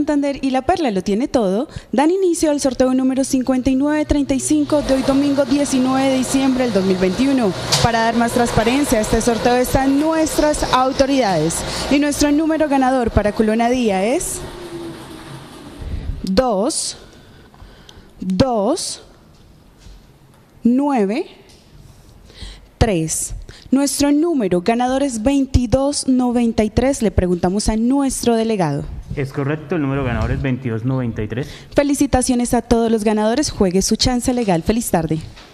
Santander y La Perla lo tiene todo dan inicio al sorteo número 5935 de hoy domingo 19 de diciembre del 2021. Para dar más transparencia a este sorteo están nuestras autoridades y nuestro número ganador para Culona Día es 2, 2, 9, 3. Nuestro número ganador es 2293. Le preguntamos a nuestro delegado. Es correcto, el número ganador es 2293. Felicitaciones a todos los ganadores. Juegue su chance legal. Feliz tarde.